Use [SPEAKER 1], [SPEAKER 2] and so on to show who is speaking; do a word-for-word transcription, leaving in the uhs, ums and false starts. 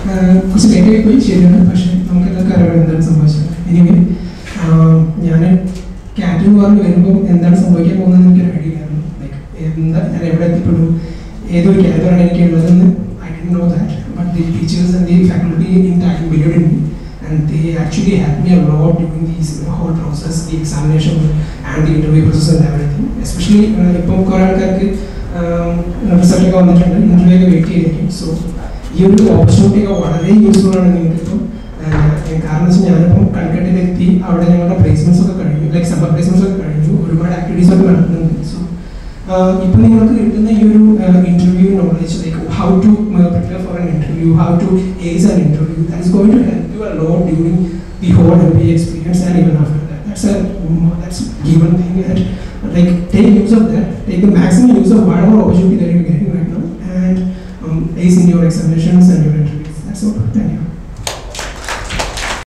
[SPEAKER 1] കുറച്ച് ലേറ്റായി പോയി ശരിയാണ്, പക്ഷേ നമുക്കെല്ലാവർക്കും അറിയാം എന്താണ് സംഭവിച്ചത്. എനിവേ ഞാൻ കാറ്റ് എന്ന് പറഞ്ഞ് വരുമ്പോൾ എന്താണ് സംഭവിക്കാൻ പോകുന്നതെന്ന് എനിക്കൊരു ഐഡിയ ആയിരുന്നു. ലൈക്ക് എന്താ ഞാൻ എവിടെ എത്തിപ്പെടും, ഏതൊരു കാറ്ററാണ് എനിക്ക് ഉള്ളതെന്ന് ഐ ഡി know that. But the teachers and the faculty in time believed in me and they actually helped me a lot during this whole process, the examination and the interview process and everything. Especially ഇപ്പോൾ കുറേ ആൾക്കാർക്ക് റിസൾട്ടൊക്കെ വന്നിട്ടുണ്ട്, interview ഒക്കെ wait ചെയ്തിരിക്കും. So ഈ ഒരു opportunity ഒക്കെ വളരെ യൂസ്ഫുൾ ആണ് നിങ്ങൾക്കിപ്പം. കാരണം വെച്ചാൽ ഞാനിപ്പം കൽക്കട്ടയിലെത്തി, അവിടെ ഞങ്ങളുടെ പ്ലേസ്മെൻറ്റ്സ് ഒക്കെ കഴിഞ്ഞു, ലൈക്ക് സമ്മർ പ്ലേസ്മെൻറ്റ്സ് ഒക്കെ കഴിഞ്ഞു, ഒരുപാട് ആക്ടിവിറ്റീസ് ഒക്കെ നടത്തുന്നുണ്ട്. സോ ഇപ്പം നിങ്ങൾക്ക് കിട്ടുന്ന ഈ ഒരു interview knowledge, like how to prepare for an interview, how to ace an interview, that is going to help you a lot during the whole M B A experience and even after that. That's a that's given thing, and like take use of that, take the maximum use of whatever opportunity that you're getting right now, and um, ace in your examinations and your